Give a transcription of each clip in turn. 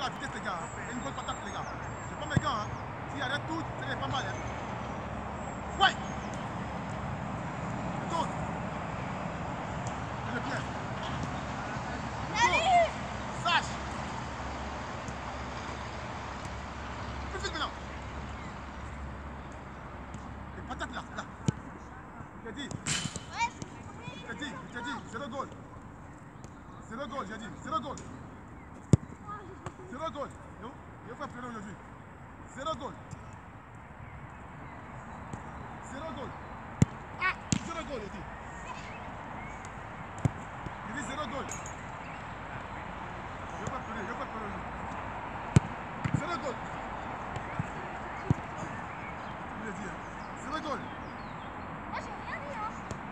la vitesse, les gars. Il y a une bonne patate, les gars. Je prends mes gants. Hein. S'il arrête tout, c'est pas mal. Hein. Ouais. Je tourne. Le pied. Allez. Sache. Plus vite maintenant. Les patates là, là. Je t'ai dit. Je t'ai dit, c'est le goal. C'est le goal, j'ai dit. C'est le goal. C'est le goal. Il faut appeler aujourd'hui. C'est le goal. C'est le goal. Ah, c'est le goal, j'ai dit. Il dit c'est le goal. Il faut appeler aujourd'hui. C'est le goal. Il dit, c'est le goal. Moi, j'ai rien dit, hein.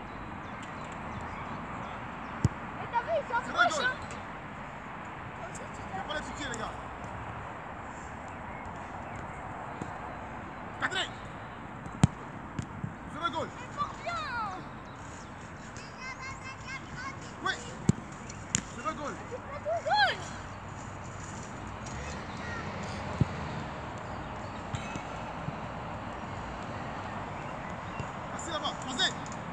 Et t'as vu, il C'est le s'approche, goal. hein. Il n'y a pas de soutien, les gars. Cadré. C'est le goal. Il porte bien. Oui. C'est le goal. C'est pas tout goal. Merci là-bas. Croisez.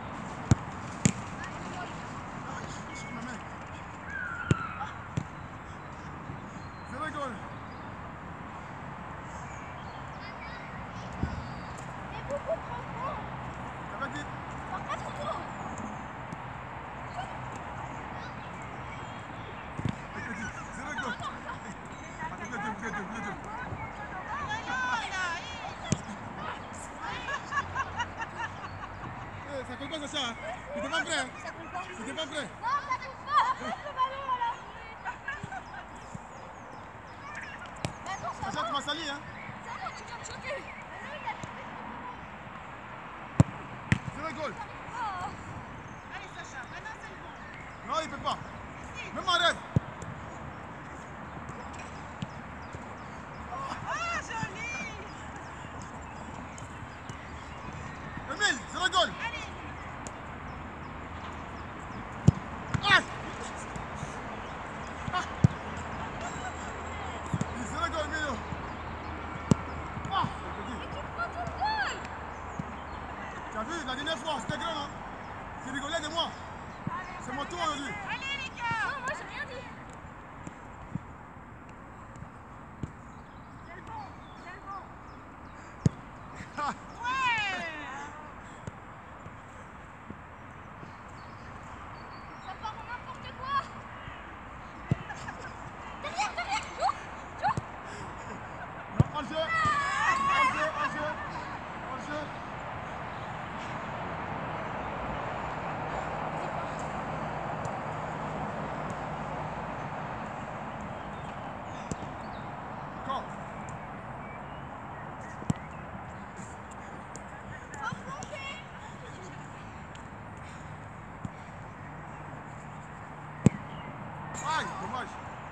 Je suis ma main. C'est le goal. Mais beaucoup trop gros. Ça va vite. Pas trop gros. C'est le goal. Vous les deux. Ça compte pas, Sacha. C'était pas vrai. Ça compte pas. C'était pas vrai. Non, ça compte pas. Arrête le ballon, alors. Mais attends, ça Sacha, va. tu m'as sali, hein. Ça va, tu viens de choquer. C'est le goal. Oh. Allez Sacha, maintenant c'est le bon. Non, il peut pas. Même en rêve. Oh joli. Emile, c'est le goal. Allez. Ah. Ah. C'est le goal, Emilio. Ah, je te dis. Mais tu prends tout le goal. Tu as vu, la dernière fois, c'était grand, hein. Tu rigolais de moi. C'est mon tour aujourd'hui. Allez les gars. Non, moi, j'ai rien dit. C'est le bon, c'est le bon. Ah. Ouais. Ça part en n'importe quoi. Derrière. Joue. Non, en jeu. En jeu. Encore. Aïe, dommage.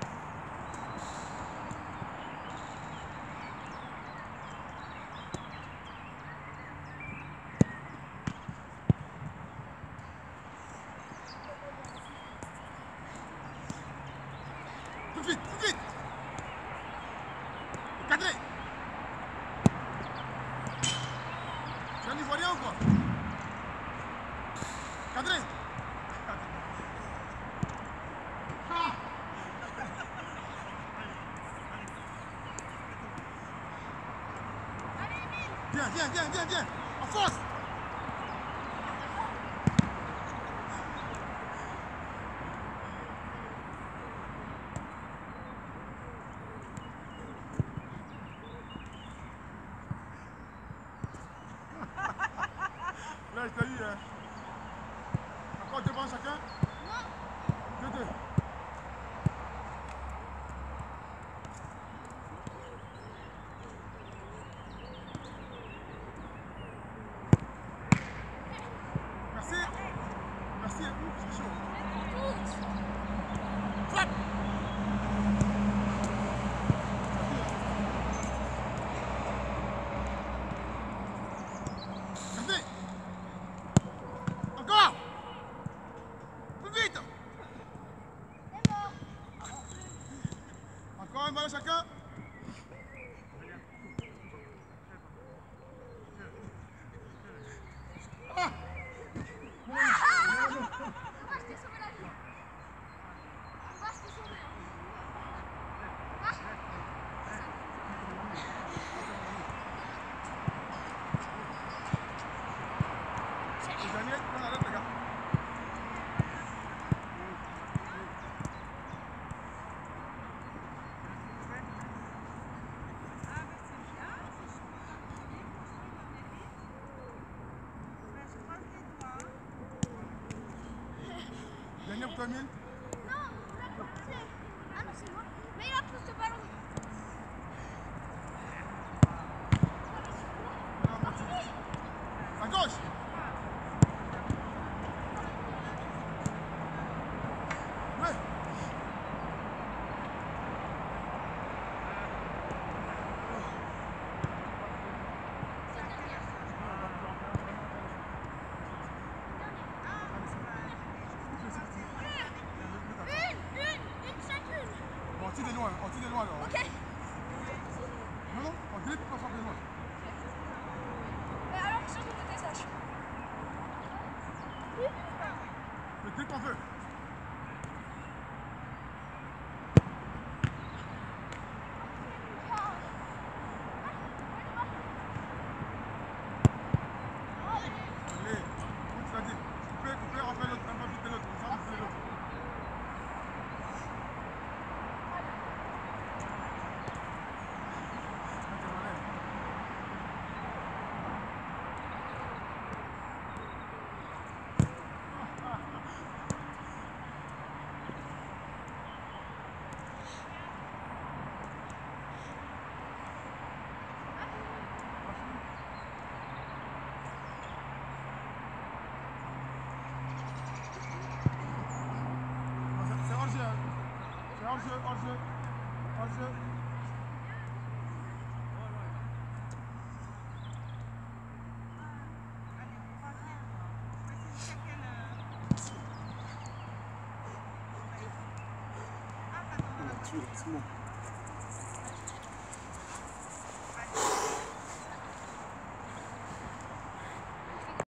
Tout vite. Cadré. Tu es un Ivoirien ou quoi? Cadré. Ah. Viens. En force. Là, je t'ai eu, hein. Encore devant chacun? Non. 2-2. Merci. Merci, c'est chaud. Toutes. Frappe. Regardez. Encore. Plus vite. C'est mort. Encore un ballon chacun. Ah! Moi, je t'ai sauvé la vie. Moi, je t'ai sauvé. Le dernier, on arrête les gars. Ah, mais c'est bien, c'est chaud, Olivier, franchement, il en mérite. Ben, je croise les doigts. Dernier pour toi, Emile. Non, c'est... Ah non, c'est moi. Mais il a poussé ce ballon. À gauche. Ouais. Une chacune. Bon, on tire de loin alors. Ok. Non, non, on dribble pour frapper loin. Mais alors, sur le côté sèche. Le dribble qu'on veut. Allez, comme tu l'as dit, coupez, on fait l'autre, on va vite l'autre, on va vite l'autre. C'est hors-jeu. C'est hors-jeu, hors-jeu. Hors-jeu. Allez, on croise les doigts. On va essayer de chacun le... Ah, pardon, on a pas... C'est bon.